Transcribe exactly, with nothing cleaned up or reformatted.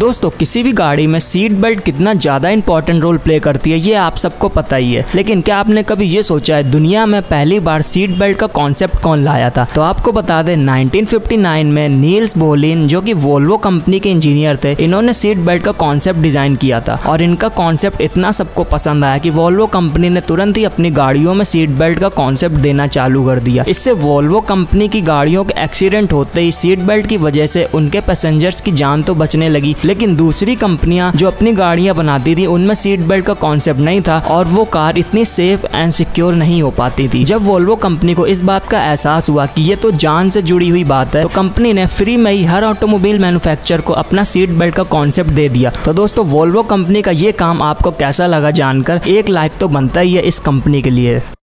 दोस्तों किसी भी गाड़ी में सीट बेल्ट कितना ज्यादा इंपॉर्टेंट रोल प्ले करती है ये आप सबको पता ही है, लेकिन क्या आपने कभी ये सोचा है दुनिया में पहली बार सीट बेल्ट का कॉन्सेप्ट कौन लाया था? तो आपको बता दें नाइनटीन फिफ्टी नाइन में नील्स बोहलिन जो कि वोल्वो कंपनी के इंजीनियर थे, इन्होंने सीट बेल्ट का कॉन्सेप्ट डिजाइन किया था और इनका कॉन्सेप्ट इतना सबको पसंद आया कि वोल्वो कंपनी ने तुरंत ही अपनी गाड़ियों में सीट बेल्ट का कॉन्सेप्ट देना चालू कर दिया। इससे वोल्वो कंपनी की गाड़ियों के एक्सीडेंट होते ही सीट बेल्ट की वजह से उनके पैसेंजर्स की जान तो बचने लगी, लेकिन दूसरी कंपनियां जो अपनी गाड़ियां बनाती थी उनमें सीट बेल्ट का कॉन्सेप्ट नहीं था और वो कार इतनी सेफ एंड सिक्योर नहीं हो पाती थी। जब वोल्वो कंपनी को इस बात का एहसास हुआ कि ये तो जान से जुड़ी हुई बात है, तो कंपनी ने फ्री में ही हर ऑटोमोबाइल मैन्युफैक्चरर को अपना सीट बेल्ट का कॉन्सेप्ट दे दिया। तो दोस्तों वोल्वो कंपनी का ये काम आपको कैसा लगा जानकर? एक लाइक तो बनता ही है इस कंपनी के लिए।